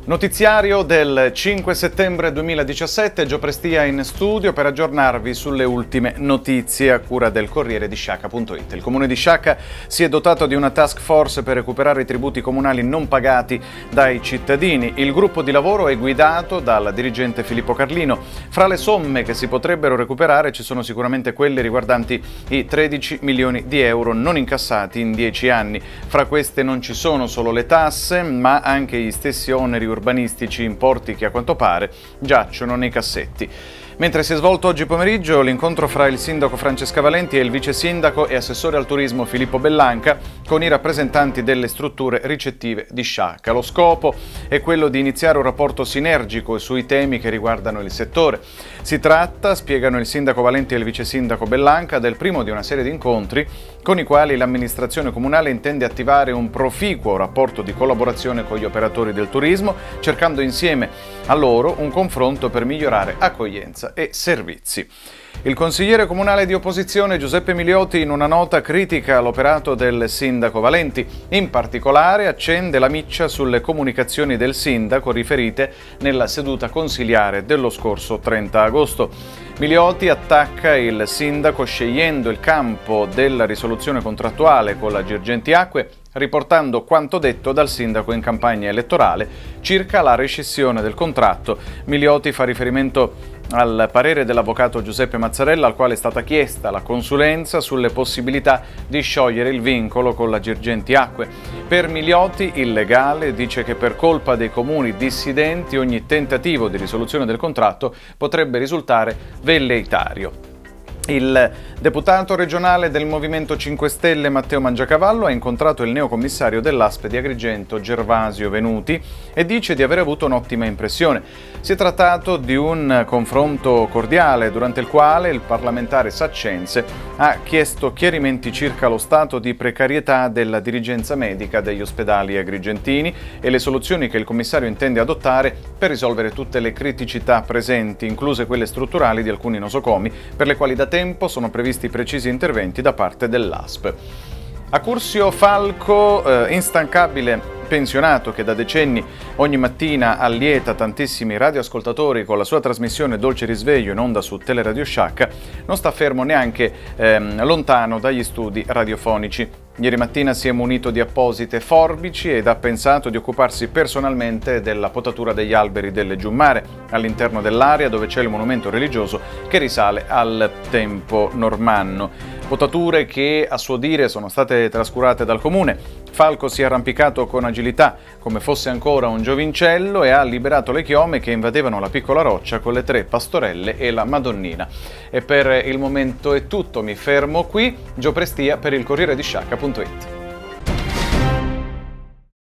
Notiziario del 5 settembre 2017, Gio Prestia in studio per aggiornarvi sulle ultime notizie a cura del Corriere di Sciacca.it. Il Comune di Sciacca si è dotato di una task force per recuperare i tributi comunali non pagati dai cittadini. Il gruppo di lavoro è guidato dal dirigente Filippo Carlino. Fra le somme che si potrebbero recuperare ci sono sicuramente quelle riguardanti i 13 milioni di euro non incassati in 10 anni. Fra queste non ci sono solo le tasse, ma anche gli stessi oneri urbanistici, importi che a quanto pare giacciono nei cassetti. Mentre si è svolto oggi pomeriggio l'incontro fra il sindaco Francesca Valenti e il vice sindaco e assessore al turismo Filippo Bellanca con i rappresentanti delle strutture ricettive di Sciacca. Lo scopo è quello di iniziare un rapporto sinergico sui temi che riguardano il settore. Si tratta, spiegano il sindaco Valenti e il vice sindaco Bellanca, del primo di una serie di incontri con i quali l'amministrazione comunale intende attivare un proficuo rapporto di collaborazione con gli operatori del turismo, cercando insieme a loro un confronto per migliorare accoglienza e servizi. Il consigliere comunale di opposizione Giuseppe Milioti in una nota critica l'operato del sindaco Valenti. In particolare accende la miccia sulle comunicazioni del sindaco riferite nella seduta consiliare dello scorso 30 agosto. Milioti attacca il sindaco scegliendo il campo della risoluzione contrattuale con la Girgenti Acque, riportando quanto detto dal sindaco in campagna elettorale circa la rescissione del contratto. Milioti fa riferimento al parere dell'avvocato Giuseppe Mazzarella, al quale è stata chiesta la consulenza sulle possibilità di sciogliere il vincolo con la Girgenti Acque. Per Milioti il legale dice che per colpa dei comuni dissidenti ogni tentativo di risoluzione del contratto potrebbe risultare velleitario. Il deputato regionale del Movimento 5 Stelle Matteo Mangiacavallo ha incontrato il neocommissario dell'ASP di Agrigento Gervasio Venuti e dice di aver avuto un'ottima impressione. Si è trattato di un confronto cordiale durante il quale il parlamentare saccense ha chiesto chiarimenti circa lo stato di precarietà della dirigenza medica degli ospedali agrigentini e le soluzioni che il commissario intende adottare per risolvere tutte le criticità presenti, incluse quelle strutturali di alcuni nosocomi, per le quali da tempo sono previsti precisi interventi da parte dell'ASP. A Curzio Falco, instancabile pensionato che da decenni ogni mattina allieta tantissimi radioascoltatori con la sua trasmissione Dolce Risveglio in onda su Teleradio Sciacca, non sta fermo neanche lontano dagli studi radiofonici. Ieri mattina si è munito di apposite forbici ed ha pensato di occuparsi personalmente della potatura degli alberi delle Giummare, all'interno dell'area dove c'è il monumento religioso che risale al tempo normanno. Potature che, a suo dire, sono state trascurate dal comune. Falco si è arrampicato con agilità, come fosse ancora un giovincello, e ha liberato le chiome che invadevano la piccola roccia con le 3 pastorelle e la Madonnina. E per il momento è tutto, mi fermo qui. Gio Prestia per il Corriere di Sciacca.it.